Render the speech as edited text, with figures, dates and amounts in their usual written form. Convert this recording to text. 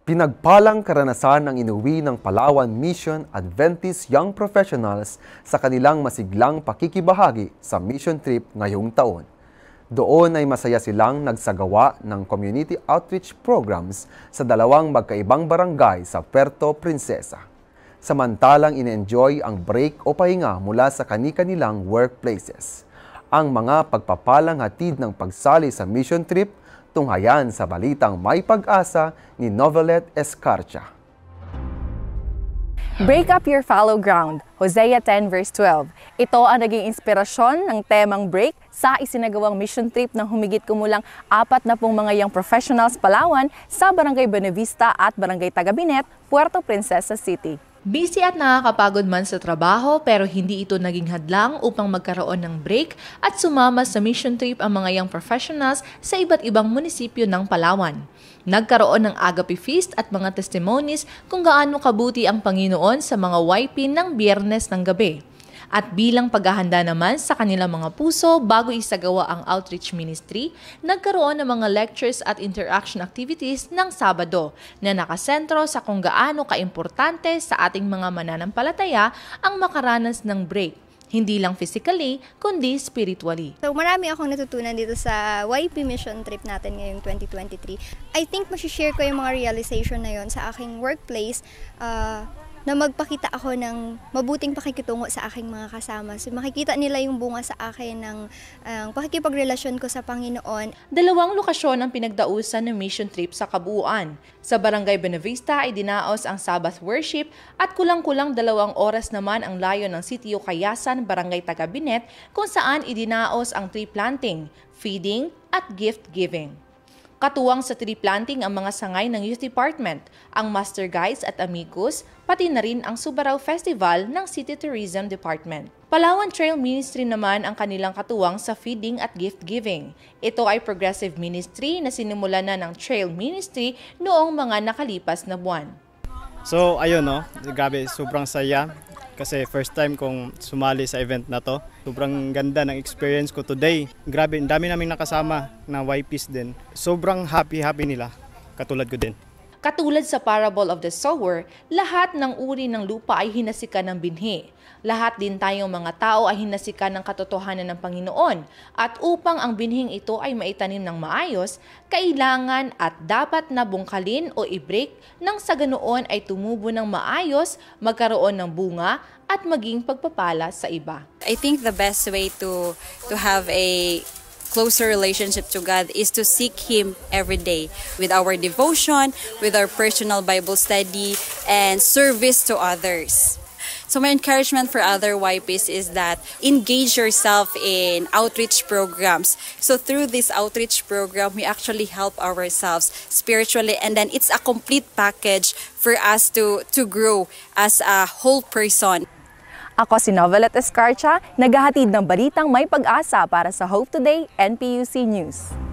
Pinagpalang karanasan ang inuwi ng Palawan Mission Adventist Young Professionals sa kanilang masiglang pakikibahagi sa mission trip ngayong taon. Doon ay masaya silang nagsagawa ng community outreach programs sa dalawang magkaibang barangay sa Puerto Princesa. Samantalang ine-enjoy ang break o pahinga mula sa kani-kanilang workplaces. Ang mga pagpapalang hatid ng pagsali sa mission trip tunghayan sa balitang May Pag-asa ni Novelet Escarcha. Break up your fallow ground, Hosea 10 verse 12. Ito ang naging inspirasyon ng temang break sa isinagawang mission trip ng humigit kumulang 40 mga young professionals Palawan sa Barangay Buenavista at Barangay Tagabinet, Puerto Princesa City. Busy at nakakapagod man sa trabaho pero hindi ito naging hadlang upang magkaroon ng break at sumama sa mission trip ang mga young professionals sa iba't ibang munisipyo ng Palawan. Nagkaroon ng agape feast at mga testimonies kung gaano kabuti ang Panginoon sa mga YP ng Biyernes ng gabi. At bilang paghahanda naman sa kanilang mga puso bago isagawa ang outreach ministry, nagkaroon ng mga lectures at interaction activities ng Sabado na nakasentro sa kung gaano kaimportante sa ating mga mananampalataya ang makaranas ng break. Hindi lang physically, kundi spiritually. So marami akong natutunan dito sa YP mission trip natin ngayong 2023. I think masishare ko yung mga realization na yon sa aking workplace, na magpakita ako ng mabuting pakikitungo sa aking mga kasama. So makikita nila yung bunga sa akin ng pakikipagrelasyon ko sa Panginoon. Dalawang lokasyon ang pinagdausan ng mission trip sa kabuuan. Sa Barangay Buenavista ay dinaos ang Sabbath worship at kulang-kulang 2 oras naman ang layo ng Sitio Kayasan, Barangay Tagabinet kung saan idinaos ang tree planting, feeding at gift giving. Katuwang sa tree planting ang mga sangay ng Youth Department, ang Master Guides at Amigos, pati na rin ang Subarao Festival ng City Tourism Department. Palawan Trail Ministry naman ang kanilang katuwang sa feeding at gift giving. Ito ay progressive ministry na sinimula na ng Trail Ministry noong mga nakalipas na buwan. So ayun no, grabe sobrang saya. Kasi first time kong sumali sa event na to. Sobrang ganda ng experience ko today. Grabe, ang dami naming nakasama na YPs din. Sobrang happy nila, katulad ko din. Katulad sa parable of the sower, lahat ng uri ng lupa ay hinasikan ng binhi. Lahat din tayong mga tao ay hinasikan ng katotohanan ng Panginoon. At upang ang binhing ito ay maitanim ng maayos, kailangan at dapat na bungkalin o i-break nang sa ganoon ay tumubo ng maayos, magkaroon ng bunga at maging pagpapala sa iba. I think the best way to have a closer relationship to God is to seek Him every day with our devotion, with our personal Bible study, and service to others. So my encouragement for other YPs is that engage yourself in outreach programs. So through this outreach program, we actually help ourselves spiritually, and then it's a complete package for us to grow as a whole person. Ako si Novelet Escarcha, naghahatid ng balitang May Pag-asa para sa Hope Today NPUC News.